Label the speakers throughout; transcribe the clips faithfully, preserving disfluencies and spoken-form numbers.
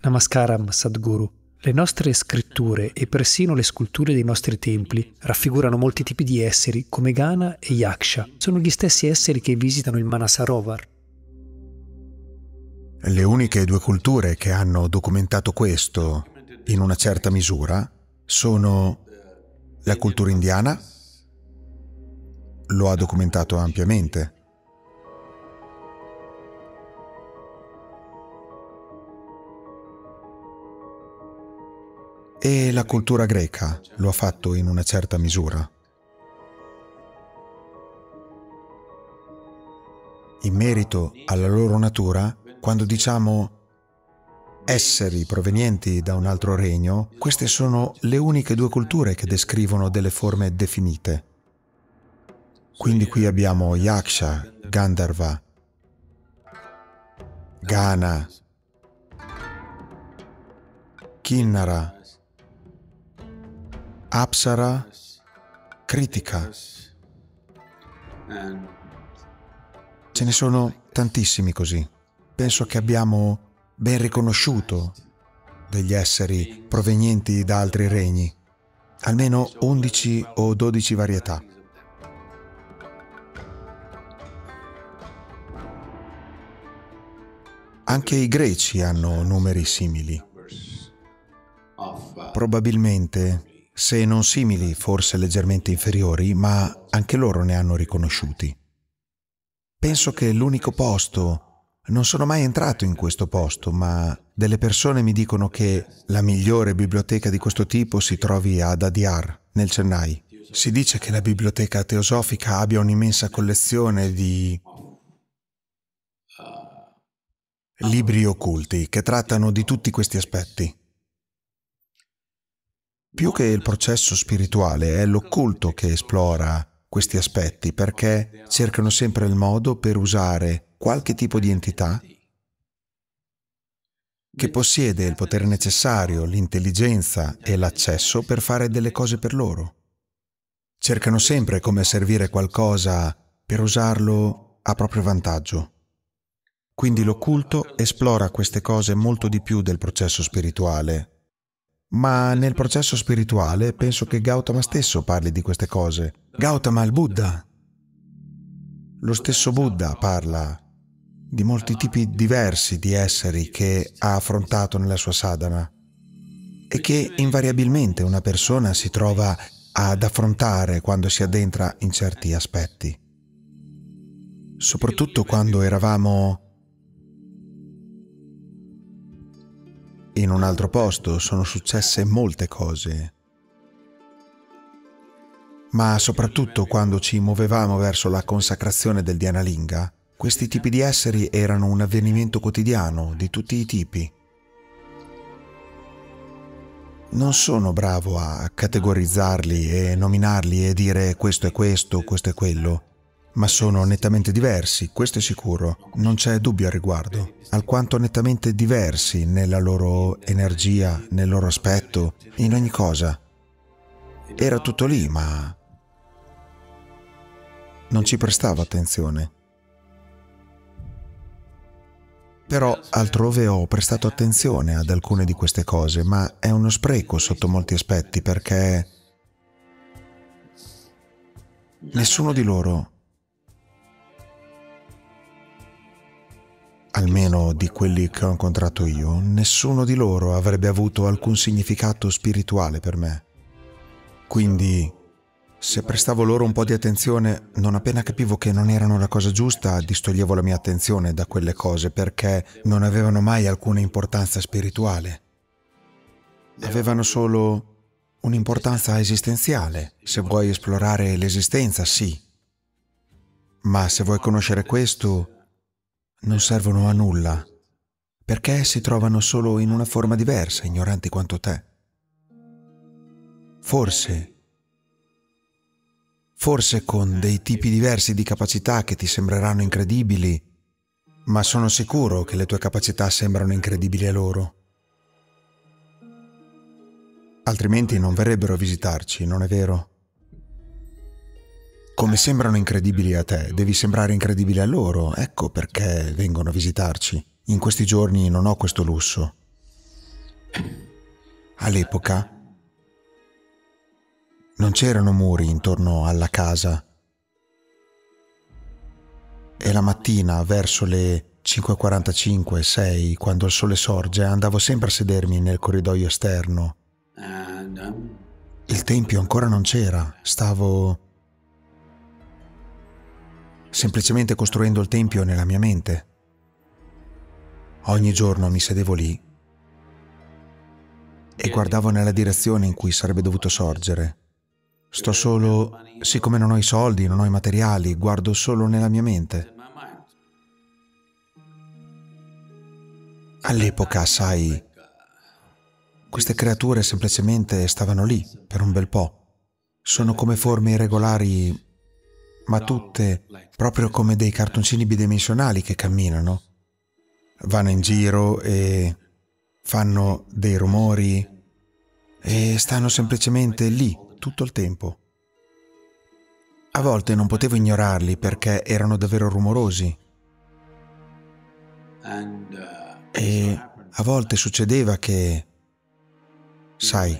Speaker 1: Namaskaram, Sadhguru. Le nostre scritture e persino le sculture dei nostri templi raffigurano molti tipi di esseri come Gana e Yaksha. Sono gli stessi esseri che visitano il Manasarovar.
Speaker 2: Le uniche due culture che hanno documentato questo in una certa misura sono la cultura indiana, lo ha documentato ampiamente, e la cultura greca lo ha fatto in una certa misura. In merito alla loro natura, quando diciamo esseri provenienti da un altro regno, queste sono le uniche due culture che descrivono delle forme definite. Quindi qui abbiamo Yaksha, Gandharva, Gana, Kinnara, Apsara, Kritika. Ce ne sono tantissimi così. Penso che abbiamo ben riconosciuto degli esseri provenienti da altri regni, almeno undici o dodici varietà. Anche i greci hanno numeri simili. Probabilmente, se non simili, forse leggermente inferiori, ma anche loro ne hanno riconosciuti. Penso che l'unico posto, non sono mai entrato in questo posto, ma delle persone mi dicono che la migliore biblioteca di questo tipo si trovi ad Adyar, nel Chennai. Si dice che la biblioteca teosofica abbia un'immensa collezione di libri occulti che trattano di tutti questi aspetti. Più che il processo spirituale, è l'occulto che esplora questi aspetti, perché cercano sempre il modo per usare qualche tipo di entità che possiede il potere necessario, l'intelligenza e l'accesso per fare delle cose per loro. Cercano sempre come servire qualcosa per usarlo a proprio vantaggio. Quindi l'occulto esplora queste cose molto di più del processo spirituale. Ma nel processo spirituale penso che Gautama stesso parli di queste cose. Gautama il Buddha. Lo stesso Buddha parla di molti tipi diversi di esseri che ha affrontato nella sua sadhana e che invariabilmente una persona si trova ad affrontare quando si addentra in certi aspetti. Soprattutto quando eravamo in un altro posto, sono successe molte cose. Ma soprattutto quando ci muovevamo verso la consacrazione del Dhyanalinga, questi tipi di esseri erano un avvenimento quotidiano di tutti i tipi. Non sono bravo a categorizzarli e nominarli e dire questo è questo, questo è quello, ma sono nettamente diversi, questo è sicuro, non c'è dubbio al riguardo, alquanto nettamente diversi nella loro energia, nel loro aspetto, in ogni cosa. Era tutto lì, ma non ci prestavo attenzione. Però altrove ho prestato attenzione ad alcune di queste cose, ma è uno spreco sotto molti aspetti, perché nessuno di loro, almeno di quelli che ho incontrato io, nessuno di loro avrebbe avuto alcun significato spirituale per me. Quindi, se prestavo loro un po' di attenzione, non appena capivo che non erano la cosa giusta, distoglievo la mia attenzione da quelle cose perché non avevano mai alcuna importanza spirituale. Avevano solo un'importanza esistenziale. Se vuoi esplorare l'esistenza, sì. Ma se vuoi conoscere questo, non servono a nulla, perché si trovano solo in una forma diversa, ignoranti quanto te. Forse, forse con dei tipi diversi di capacità che ti sembreranno incredibili, ma sono sicuro che le tue capacità sembrano incredibili a loro. Altrimenti non verrebbero a visitarci, non è vero? Come sembrano incredibili a te, devi sembrare incredibile a loro, ecco perché vengono a visitarci. In questi giorni non ho questo lusso. All'epoca non c'erano muri intorno alla casa e la mattina verso le cinque e quarantacinque, sei, quando il sole sorge, andavo sempre a sedermi nel corridoio esterno. Il tempio ancora non c'era, stavo semplicemente costruendo il tempio nella mia mente. Ogni giorno mi sedevo lì e guardavo nella direzione in cui sarebbe dovuto sorgere. Sto solo, siccome non ho i soldi, non ho i materiali, guardo solo nella mia mente. All'epoca, sai, queste creature semplicemente stavano lì per un bel po'. Sono come forme irregolari, ma tutte proprio come dei cartoncini bidimensionali che camminano. Vanno in giro e fanno dei rumori e stanno semplicemente lì tutto il tempo. A volte non potevo ignorarli perché erano davvero rumorosi. E a volte succedeva che, sai,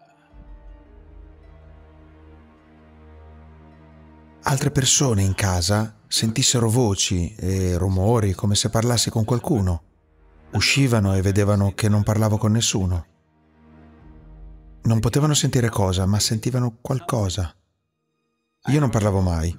Speaker 2: altre persone in casa sentissero voci e rumori come se parlassi con qualcuno. Uscivano e vedevano che non parlavo con nessuno. Non potevano sentire cosa, ma sentivano qualcosa. Io non parlavo mai,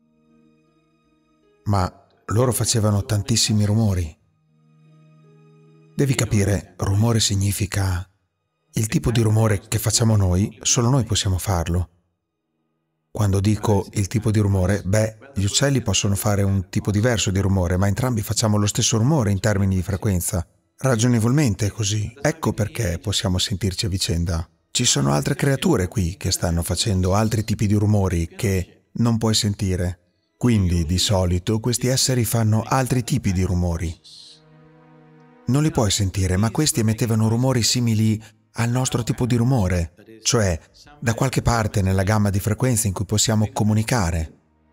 Speaker 2: ma loro facevano tantissimi rumori. Devi capire, rumore significa il tipo di rumore che facciamo noi, solo noi possiamo farlo. Quando dico il tipo di rumore, beh, gli uccelli possono fare un tipo diverso di rumore, ma entrambi facciamo lo stesso rumore in termini di frequenza. Ragionevolmente è così. Ecco perché possiamo sentirci a vicenda. Ci sono altre creature qui che stanno facendo altri tipi di rumori che non puoi sentire. Quindi, di solito, questi esseri fanno altri tipi di rumori. Non li puoi sentire, ma questi emettevano rumori simili al nostro tipo di rumore, cioè da qualche parte nella gamma di frequenze in cui possiamo comunicare.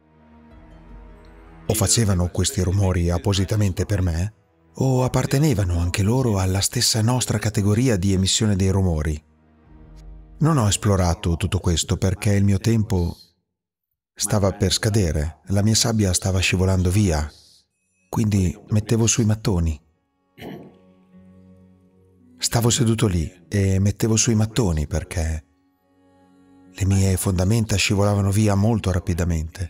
Speaker 2: O facevano questi rumori appositamente per me, o appartenevano anche loro alla stessa nostra categoria di emissione dei rumori. Non ho esplorato tutto questo perché il mio tempo stava per scadere, la mia sabbia stava scivolando via, quindi mettevo sui mattoni. Stavo seduto lì e mettevo sui mattoni perché le mie fondamenta scivolavano via molto rapidamente.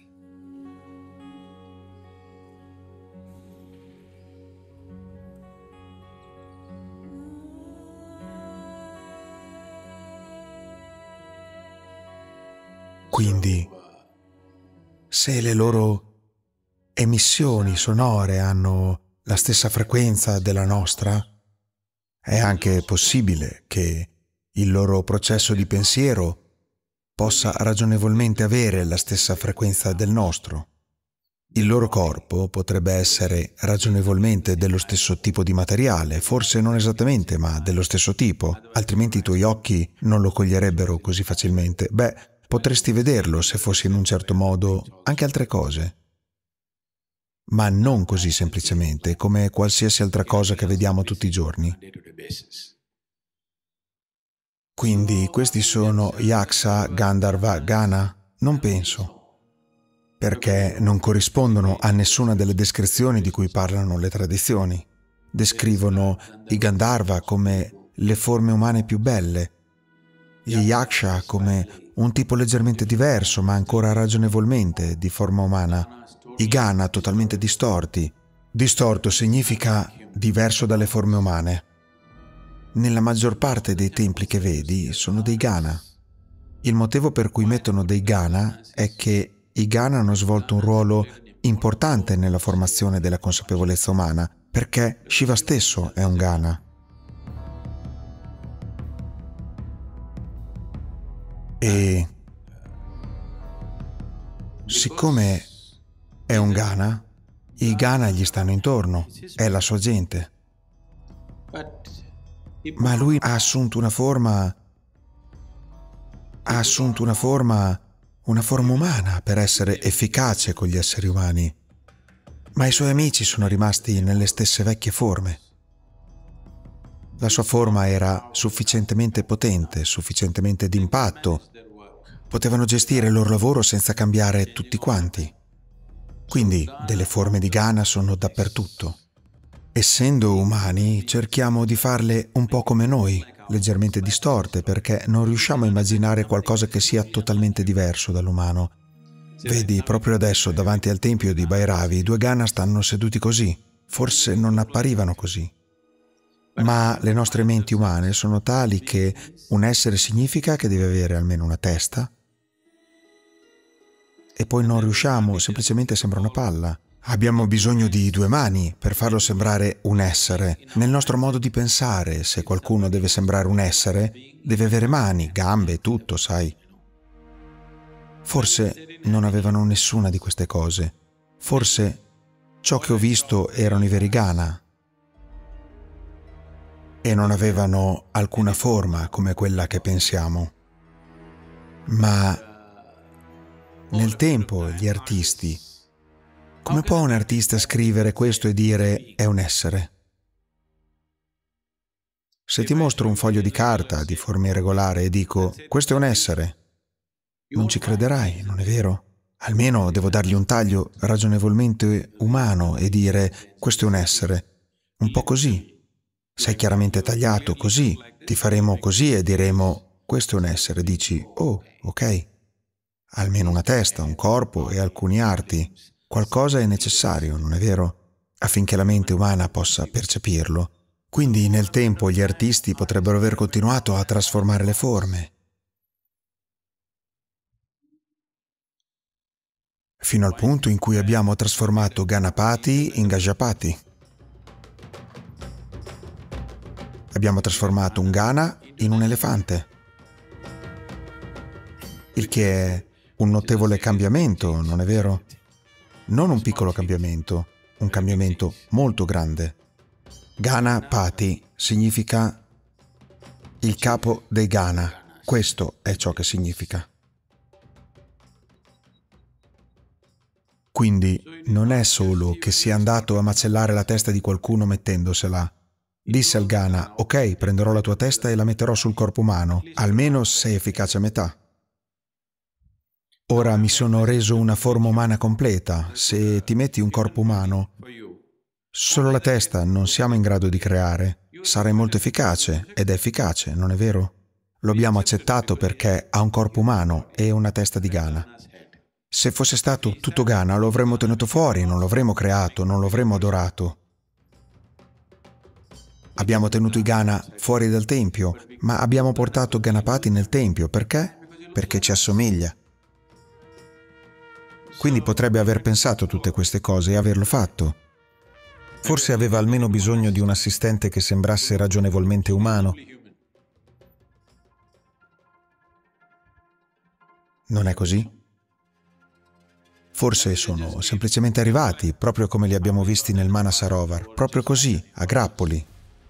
Speaker 2: Quindi, se le loro emissioni sonore hanno la stessa frequenza della nostra, è anche possibile che il loro processo di pensiero possa ragionevolmente avere la stessa frequenza del nostro. Il loro corpo potrebbe essere ragionevolmente dello stesso tipo di materiale, forse non esattamente, ma dello stesso tipo, altrimenti i tuoi occhi non lo coglierebbero così facilmente. Beh, potresti vederlo se fossi in un certo modo anche altre cose. Ma non così semplicemente, come qualsiasi altra cosa che vediamo tutti i giorni. Quindi questi sono Yaksha, Gandharva, Gana? Non penso, perché non corrispondono a nessuna delle descrizioni di cui parlano le tradizioni. Descrivono i Gandharva come le forme umane più belle, gli Yaksha come un tipo leggermente diverso, ma ancora ragionevolmente di forma umana, i Gana totalmente distorti. Distorto significa diverso dalle forme umane. Nella maggior parte dei templi che vedi sono dei Gana. Il motivo per cui mettono dei Gana è che i Gana hanno svolto un ruolo importante nella formazione della consapevolezza umana, perché Shiva stesso è un Gana. E siccome è un Gana, i Gana gli stanno intorno, è la sua gente. Ma lui ha assunto una forma, ha assunto una forma, una forma umana per essere efficace con gli esseri umani. Ma i suoi amici sono rimasti nelle stesse vecchie forme. La sua forma era sufficientemente potente, sufficientemente d'impatto. Potevano gestire il loro lavoro senza cambiare tutti quanti. Quindi delle forme di Gaia sono dappertutto. Essendo umani, cerchiamo di farle un po' come noi, leggermente distorte, perché non riusciamo a immaginare qualcosa che sia totalmente diverso dall'umano. Vedi, proprio adesso, davanti al tempio di Bhairavi, due Gaia stanno seduti così. Forse non apparivano così. Ma le nostre menti umane sono tali che un essere significa che deve avere almeno una testa e poi non riusciamo, semplicemente sembra una palla. Abbiamo bisogno di due mani per farlo sembrare un essere. Nel nostro modo di pensare, se qualcuno deve sembrare un essere, deve avere mani, gambe, tutto, sai. Forse non avevano nessuna di queste cose. Forse ciò che ho visto erano i veri Gaia. E non avevano alcuna forma come quella che pensiamo. Ma nel tempo gli artisti, come può un artista scrivere questo e dire è un essere? Se ti mostro un foglio di carta di forma irregolare e dico questo è un essere, non ci crederai, non è vero? Almeno devo dargli un taglio ragionevolmente umano e dire questo è un essere, un po' così. Sei chiaramente tagliato così, ti faremo così e diremo questo è un essere, dici oh, ok. Almeno una testa, un corpo e alcuni arti. Qualcosa è necessario, non è vero? Affinché la mente umana possa percepirlo. Quindi nel tempo gli artisti potrebbero aver continuato a trasformare le forme. Fino al punto in cui abbiamo trasformato Ganapati in Gajapati. Abbiamo trasformato un Gaia in un elefante, il che è un notevole cambiamento, non è vero? Non un piccolo cambiamento, un cambiamento molto grande. Ganapati significa il capo dei Gaia, questo è ciò che significa. Quindi non è solo che sia andato a macellare la testa di qualcuno mettendosela. Disse al Gaia, ok, prenderò la tua testa e la metterò sul corpo umano, almeno sei efficace a metà. Ora mi sono reso una forma umana completa. Se ti metti un corpo umano, solo la testa non siamo in grado di creare. Sarai molto efficace, ed è efficace, non è vero? Lo abbiamo accettato perché ha un corpo umano e una testa di Gaia. Se fosse stato tutto Gaia lo avremmo tenuto fuori, non lo avremmo creato, non lo avremmo adorato. Abbiamo tenuto i Gaia fuori dal Tempio, ma abbiamo portato Ganapati nel Tempio. Perché? Perché ci assomiglia. Quindi potrebbe aver pensato tutte queste cose e averlo fatto. Forse aveva almeno bisogno di un assistente che sembrasse ragionevolmente umano. Non è così? Forse sono semplicemente arrivati, proprio come li abbiamo visti nel Manasarovar, proprio così, a grappoli.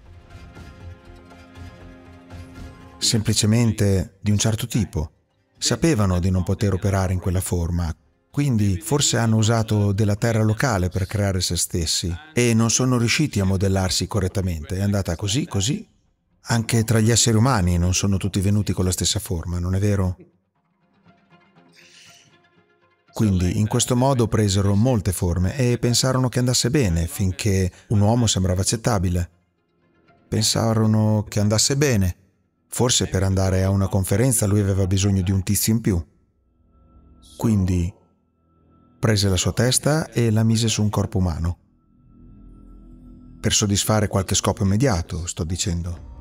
Speaker 2: Semplicemente di un certo tipo. Sapevano di non poter operare in quella forma, quindi forse hanno usato della terra locale per creare se stessi e non sono riusciti a modellarsi correttamente. È andata così, così. Anche tra gli esseri umani non sono tutti venuti con la stessa forma, non è vero? Quindi in questo modo presero molte forme e pensarono che andasse bene finché un uomo sembrava accettabile. Pensarono che andasse bene. Forse per andare a una conferenza lui aveva bisogno di un tizio in più. Quindi prese la sua testa e la mise su un corpo umano. Per soddisfare qualche scopo immediato, sto dicendo.